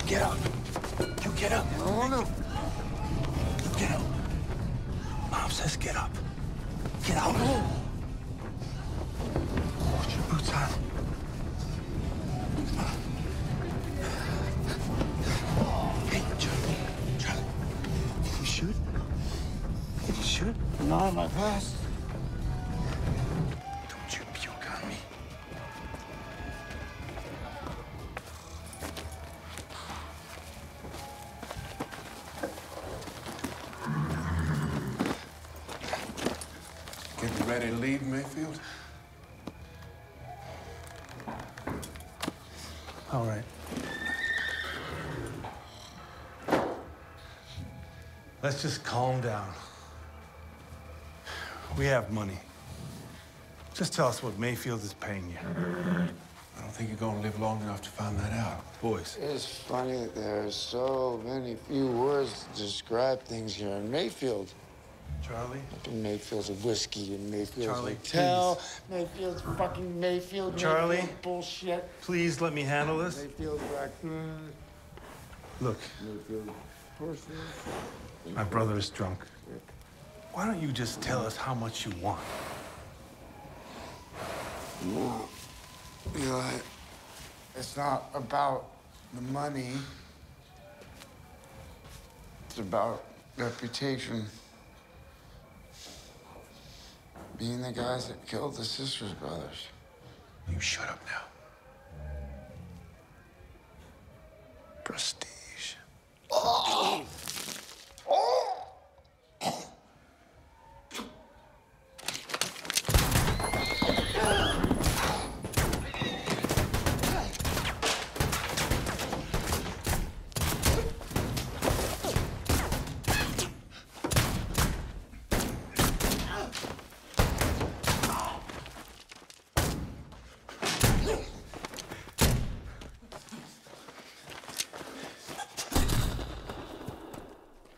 get up. You get up. I don't want to. You get up. Mom says get up. Get out. Put your boots on. Hey, Charlie. You shoot? You shoot? Not my past. Don't you puke on me. Getting ready to leave, Mayfield? All right. Let's just calm down. We have money. Just tell us what Mayfield is paying you. I don't think you're gonna live long enough to find that out. Boys. It's funny that there's so many few words to describe things here in Mayfield. Charlie? Mayfield's a whiskey and Mayfield's Charlie, hotel. please. Mayfield's fucking Mayfield. Charlie? Mayfield bullshit. Please let me handle this. Mayfield's raccoon. Look, Mayfield horses. my brother is drunk. Why don't you just tell us how much you want? No. Eli, it's not about the money. It's about reputation. Being the guys that killed the Sisters brothers. You shut up now. Prestige.